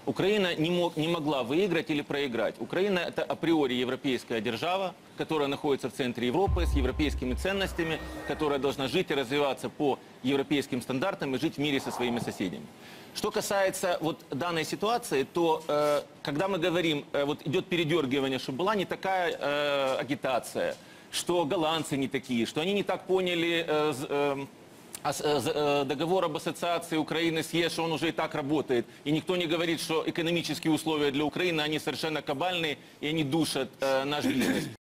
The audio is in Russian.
Украина не могла выиграть или проиграть. Украина – это априори европейская держава, которая находится в центре Европы с европейскими ценностями, которая должна жить и развиваться по европейским стандартам и жить в мире со своими соседями. Что касается вот данной ситуации, то когда мы говорим, вот идет передергивание, что была не такая агитация, что голландцы не такие, что они не так поняли договор об ассоциации Украины с ЕС, что он уже и так работает. И никто не говорит, что экономические условия для Украины, они совершенно кабальные, и они душат наш бизнес.